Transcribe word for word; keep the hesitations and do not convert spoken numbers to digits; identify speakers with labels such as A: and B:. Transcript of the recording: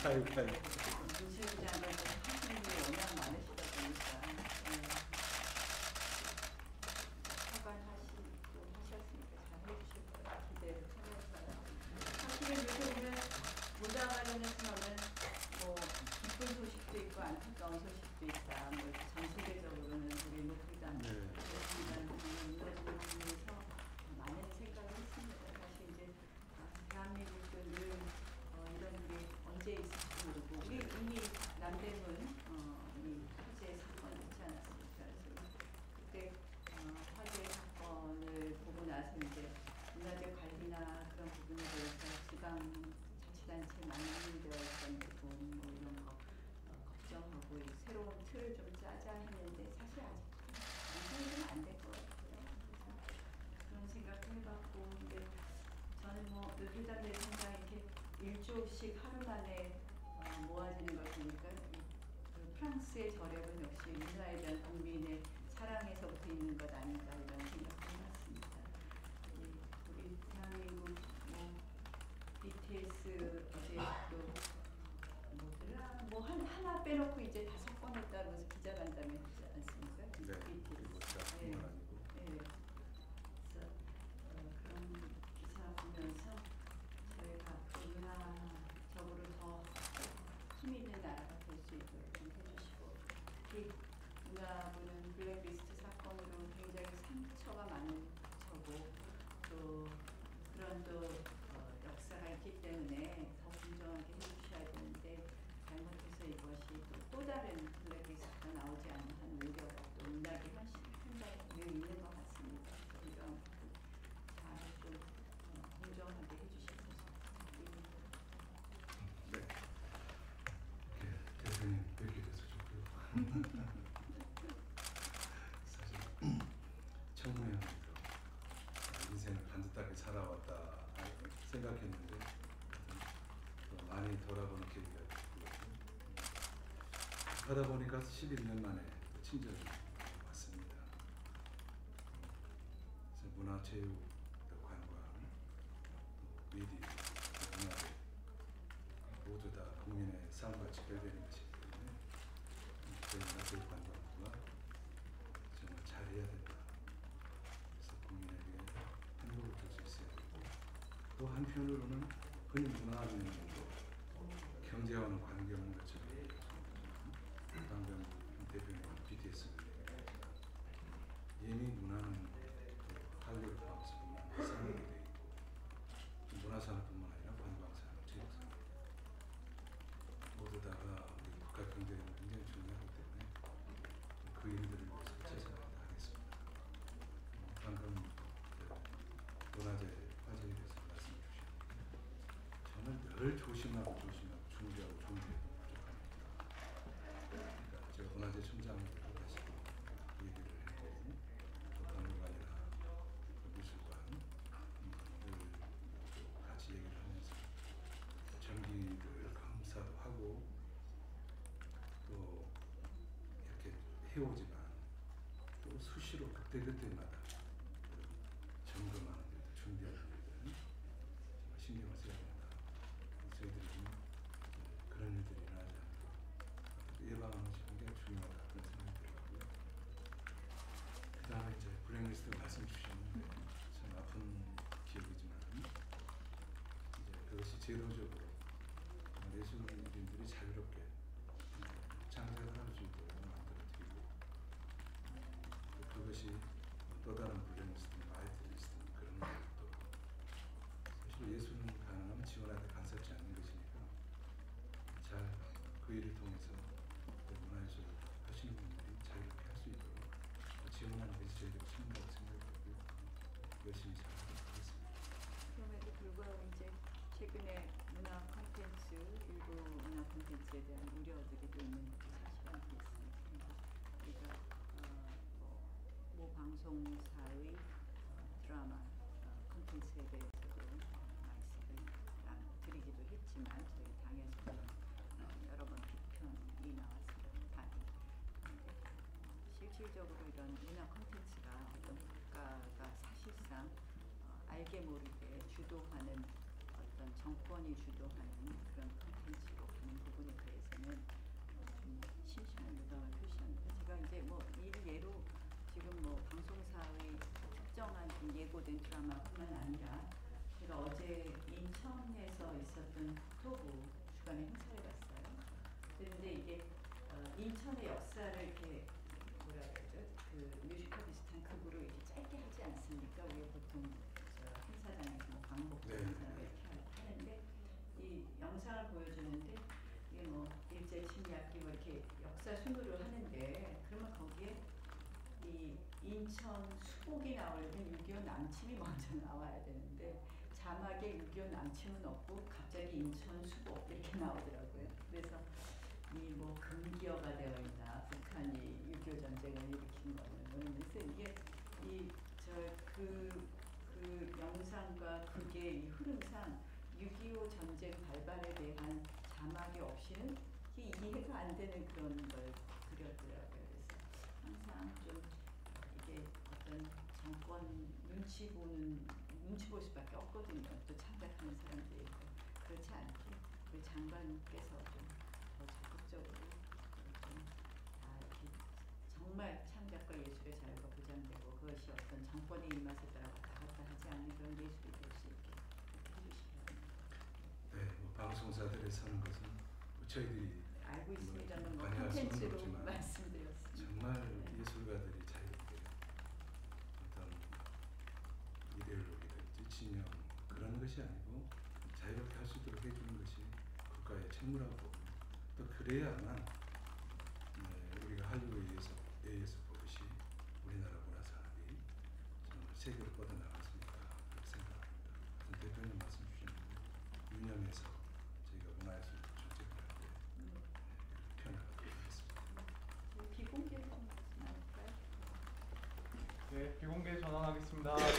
A: 사육사육.
B: 노실장은 하시는 일이 워낙 많으시다 보니까 하반하시고 하셨으니까 잘 해주실 거라 기대를 하면서요. 사실은 요새 보면 문화 관련해서는 뭐 기쁜 소식도 있고 안타까운 소식도 있다. 뭐 전 세계적으로는 우리 노트담 노트담 이루어지는 부분에서 많은 생각을 했습니다. 사실 이제 대한민국도 늘 어, 이런 일이 언제 있을지 모르고 우리 이미 남대문 어, 이 화재 사건 있지 않았습니까? 그래서 그때 어, 화재 사건을 보고 나서 이제 문화재 관리나 그런 부분에 대해서 지방 자치단체 만들어 있던 부분 뭐 이런 거 어, 걱정하고 새로운 틀을 좀 짜자 했는데 사실 아직 완성이 좀 안 될 것 같아요. 그래서 그런 생각도 해봤고 근데 저는 뭐 노틀담 대성당 이렇게 일조씩 하루 만에 어, 모아지는 걸 보니까 그 프랑스의 저력은 역시 문화에 대한 국민의 사랑에서부터 있는 것 아닌가 이런 생각을 해봤습니다. 우리 대한민국 뭐 비티에스 어제 또 뭐더라 뭐 한, 하나 빼놓고 이제 다섯 번 했다면서 기자간담회 했지 않습니까?
A: 네.
B: 비티에스.
A: 네. 아니고.
B: 네. 그래서 어, 그런 기사 보면서 저희가 문화적으로 더 힘 있는 나라가 될 수 있도록 좀 해주시고 특히 문화부는 블랙리스트 사건으로 굉장히 상처가 많은 저고 또 그런 또 어, 역사가 있기 때문에 더 공정하게 해주셔야 되는데 잘못해서 이것이 또, 또 다른 블랙리스트가 나오지 않는 한 우려가 또 문학의 현실 현장에 있는 것 같습니다. 이런 잘좀 어, 공정하게 해주셔서 부탁드립니다.
A: 네. 대표님 뵙게 돼서 좋고요. 사실 청문회 인생을 반듯하게 살아왔다 생각했는데 많이 돌아보는 계기가 됐고요. 하다 보니까 십일 년 만에 친절을 왔습니다. 그래서 문화체육, 관광, 미디어, 문화재 모두 다 국민의 삶과 직결되는 것이기 때문에 저희 문화체육관광부가 정말 잘해야 된다. 그래서 국민에게 행복을 줄 수 있어야 되고 또 한편으로는 흔히 문화하는 경제와는 관계없는 것처럼 방금 대표님 비티에스 이미 문화는 한류를 포함해서 문화는 산업이 되어 있고 문화산업뿐만 아니라 관광산업, 체육산업 모두 다가 우리 국가 경제에 굉장히 중요하기 때문에 그 일들을 위해서 최선을 다하겠습니다. 방금 그 문화재 화재에 대해서 말씀 주셨는데 저는 늘 조심하고 조심하고 준비하고 준비해도 부족합니다. 그러니까 제가 문화재 총장으로 다시 얘기를 했고 또 박물관이나 미술관을 같이 얘기를 하면서 정기를 감사도 하고 또 이렇게 해오지만 또 수시로 그때그때마다 점검하는 일들, 준비하는 일들 신경을 써야 된다. 저희들은 그런 일들이 일어나지 않고 예방하는 것이 굉장히 중요하다 그런 생각이 들었고요. 그 다음에 이제 블랙리스트 말씀 주셨는데 참 아픈 기억이지만 이제 그것이 제도적으로 예술인들이 자유롭게 창작을 할 수 있도록 만들어드리고 그것이 또 다른 블랙리스트나 화이트리스트 그런 것도 사실 예술은 가능하면 지원하되 간섭지 않는 것이니까 잘 그 일을 통해서 문화예술 하시는 분들이 자유롭게 할 수 있도록 지원하는 것이 저희들이 책임이라고 생각하고요. 열심히 잘 하도록 하겠습니다.
B: 그럼에도 불구하고 이제 최근에 문화 콘텐츠, 일부 문화 콘텐츠에 대한 우려들이 또 있는 것도 사실은 있습니다. 우리가 어, 뭐, 모 방송사의 어, 드라마 어, 콘텐츠에 대해서도 말씀을 드리기도 했지만 저희 당에서는 어, 여러 번 비판이 나왔습니다. 실질적으로 이런 문화 콘텐츠가 어떤 국가가 사실상 어, 알게 모르게 주도하는 어떤 정권이 주도하는 그런 콘텐츠로 가는 부분에 대해서는 어, 좀 심심한 유감을 표시합니다. 제가 이제 뭐 일예로 지금 뭐 방송사의 특정한 좀 예고된 드라마뿐만 아니라 제가 어제 인천에서 있었던 국토부 주간의 행사를 갔어요. 그런데 이게 어, 인천의 역사를 이렇게 뭐라 그러죠? 그 뮤지컬 비슷한 극으로 이렇게 짧게 하지 않습니까? 우리 보통 저 행사장에서 뭐 광복절
A: 네.
B: 행사나 이렇게 하- 하는데 이 영상을 보여주는데 이게 뭐 일제 침략기 뭐 이렇게 역사 순으로 하는데 그러면 거기에 이 인천 수복이 나오려면 육이오 남침이 먼저 나와야 되는데 자막에 육이오 남침은 없고 갑자기 인천 수복 이렇게 나오더라고요. 그래서 이 뭐 금기어가 되어 있나 북한이 육이오 전쟁을 일으킨 거는 뭐 이러면서 이게 이 저 그 그 영상과 극의 이 흐름상 육이오 전쟁 발발에 대한 자막이 없이는 이게 이해가 안 되는 그런 걸 그렸더라고요. 그래서 항상 좀 이게 어떤 정권 눈치 보는 눈치 볼 수밖에 없거든요. 또 참가하는 사람들이 있고 그렇지 않게 우리 장관께서 좀 더 적극적으로 좀 다 이렇게 정말 창작과 예술의 자유가 보장되고 그것이 어떤 정권의 입맛에 따라 왔다 갔다 하지 않는 그런 예술이 될 수 있게 그렇게 해주시기 바랍니다.
A: 네, 뭐 방송사들이 서는 것은 뭐 저희들이
B: 알고 있습니다만 뭐
A: 관여할 수는
B: 콘텐츠로
A: 없지만
B: 말씀드렸습니다.
A: 정말
B: 네.
A: 예술가들이 자유롭게 어떤 이데올로기랄지 진영 그런 것이 아니고 자유롭게 할 수 있도록 해주는 것이 국가의 책무라고 보고 또 그래야만 네, 우리가 한류에 의해서 보듯이 우리나라 문화산업이 정말 세계로 뻗어나갈 수 있다 그렇게 생각합니다. 하여튼 대표님 말씀 주셨는데 유념해서 저희가 문화예술 전체를 할때
B: 음.
A: 네, 표현하도록 하겠습니다.
B: 비공개 좀 말씀할까요?
C: 네, 비공개 전환하겠습니다.